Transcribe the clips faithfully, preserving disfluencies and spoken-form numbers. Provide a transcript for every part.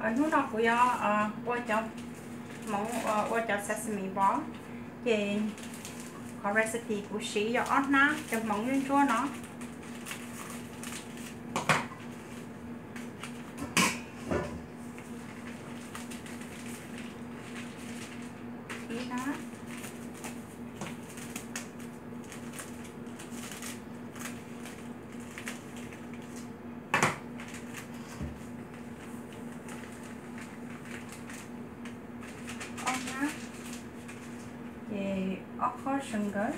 nu nó của yo qua cho món qua cho sesame ball thì có recipe của sĩ cho ớt ná cho món nguyên chua nó ý đó thì okra sugar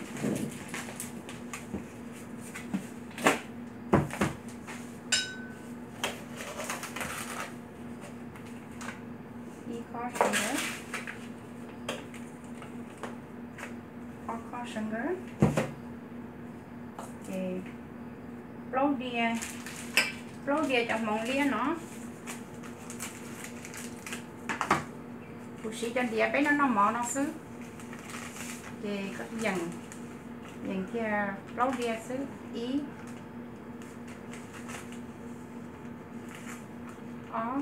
okra sugar okra sugar thì plau đia plau đia trong món lia nó bác sĩ cho đĩa bé nó nó mỏ nó xứ thì các dần dần kia lâu đĩa xứ ý ó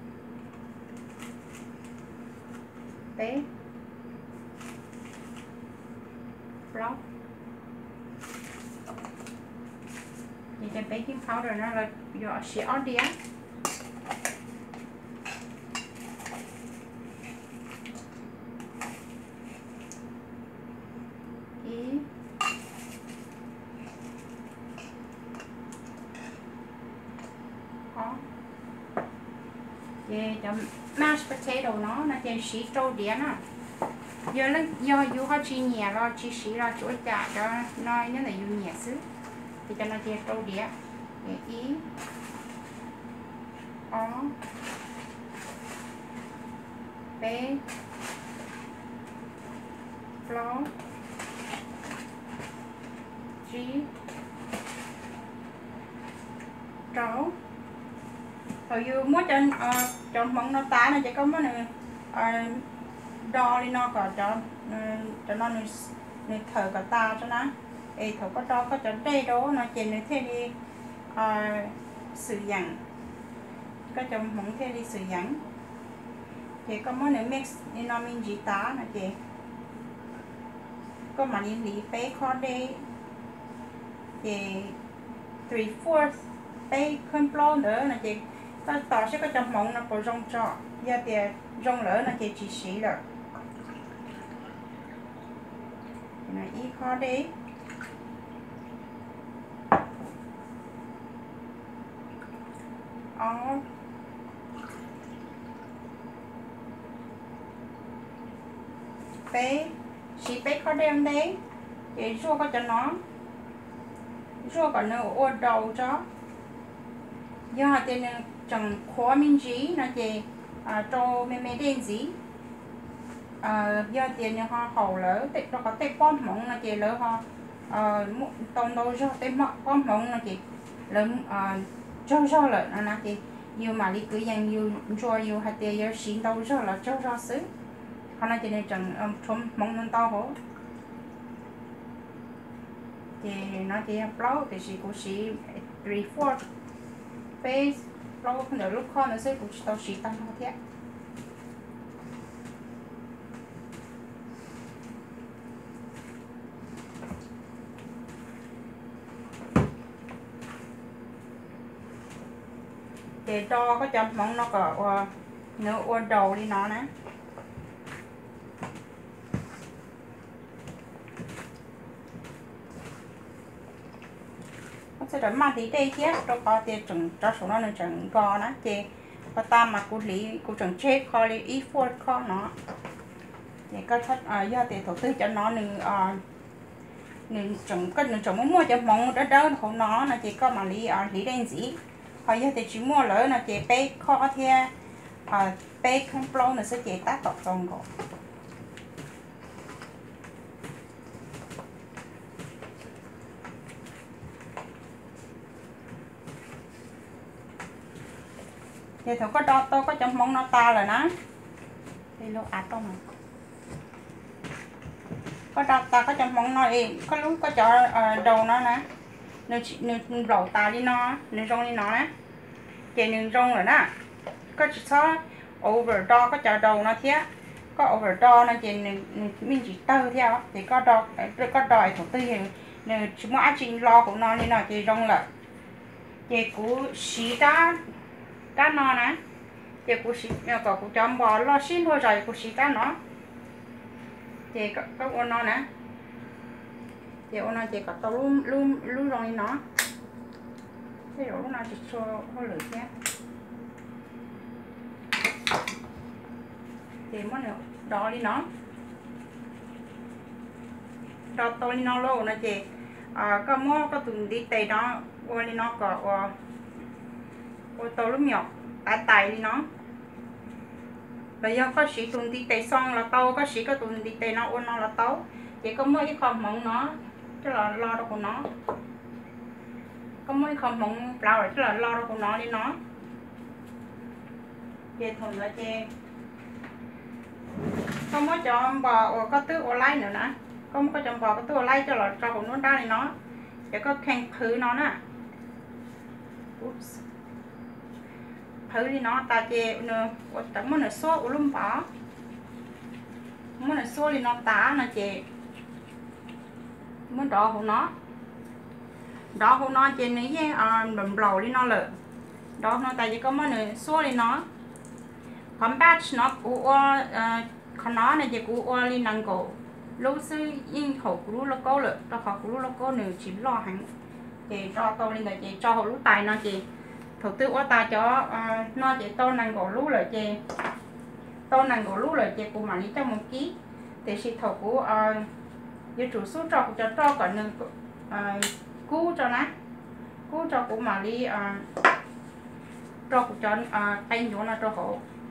bé lâu thì cái baking powder nó là do sẽ ó đĩa về cho mashed potato nó là cái xí trâu đĩa nó giờ nó do dù họ chỉ nhẹ lo chỉ xí lo chuối chả cho nó nó là dù nhẹ xứ thì cho nó cái trâu đĩa để ý ó bé flour chí trâu rồi dù muốn cho uh, cho món nó tá này chỉ có món này uh, đo đi nó còn cho uh, cho nó này thở cả ta cho nó ê thở có đo có cho đây đó nó chỉ này thế đi uh, sử dụng có cho món thế đi sử dụng thì có món này mix đi nó mình chỉ tá là chị có mà đi lý bé khó đây thì three fourth bacon flour nữa là chị ta tỏ sẽ có trong món nó có rong cho giờ thì rong lỡ là chị chỉ xí rồi này ý khó đi ó bé xí bé khó đem đấy thì rua có cho nó rua còn nữa ô đầu cho giờ thì chẳng khó mình gì là chị cho mẹ mẹ đen gì giờ thì họ hậu lỡ tết nó có tết bom mỏng là chị lỡ họ tông đâu cho tết bom mỏng là chị lỡ cho cho lỡ là chị nhiều mà đi cứ dành nhiều cho nhiều hạt tiền giờ xin đâu cho là cho cho xứ họ nói chị này chẳng trông mỏng nên to hổ thì nó chỉ plau thì chỉ có chỉ three four face plau không được lúc con nó sẽ cũng tao chỉ tăng hơn thế để cho có chấm món nó có nó uốn đầu đi nó nè sẽ đợi mà tí đây chứ cho có tiền chừng cho số nó chừng co nó thì có ta mà cô lý cô chừng check kho lý ý phốt kho nó thì có thất à do thì đầu tư cho nó nên à nên chừng cái nên chừng muốn mua cho mong đó đó không nó là chỉ có mà lý à lý đen gì hồi giờ thì chỉ mua lỡ là chỉ bake kho thì à bake không flow nó sẽ chỉ tác động trong rồi thì thử có đo tôi có trong món nó ta rồi nó thì lúc ạt trong này có đo ta có trong món nó đi có lúc có cho uh, đầu nó nè nếu nếu lẩu ta đi nó nếu rong đi nó nè chị nếu rong rồi nè có chỉ số overdraw có chờ đầu nó thế có overdraw nó chỉ mình chỉ tơ theo thì có đo có đòi thủ tư thì nếu chúng ta chỉ lo của nó nên là chỉ rong là chỉ cú xí cá cá nó nè chỉ cú xí có cú chấm bò lo xin thôi rồi cú xí cá nó chỉ có có con nó nè chỉ con nó chỉ có tao luôn luôn luôn rồi nó thế rồi nó chỉ cho có lửa thế thì món này đỏ đi nó đỏ tôi đi nó luôn nó chị à có món có từng đi tây đó qua đi nó có qua qua tôi lúc nhỏ tại tại đi nó bây giờ có sĩ tuần đi tây xong là tao có sĩ có tuần đi tây nó ôn nó là tao chỉ có mỗi cái con mỏng nó chứ là lo đâu của nó có mỗi con mỏng lao rồi chứ là lo đâu của nó đi nó về thuần là chê không có chọn bò có tứ ô lai nữa nè không có chọn bò có tứ ô lai cho là cho của nó ra này nó để có khen thử nó nè thử đi nó ta chê nữa tấm món này số của lum bỏ món này số đi nó tá nè chê món đỏ của nó đỏ của nó trên này với đầm bầu đi nó lợ đó nó tại vì có món này số đi nó còn batch nó của còn nó này chỉ của liên năng cổ lúc xưa in khẩu của nó có lợ cho khẩu của nó có nếu chỉ lo hàng thì cho tôi lên là chỉ cho họ lúc tài nó chỉ đầu tư quá ta cho nó chỉ tôi năng cổ lú lợi chè tôi năng cổ lú lợi chè của mà đi trong một ký thì chỉ thầu của như chủ số cho cho cho còn nâng cú cho nó cú cho của mà đi cho của cho tay chỗ nó cho họ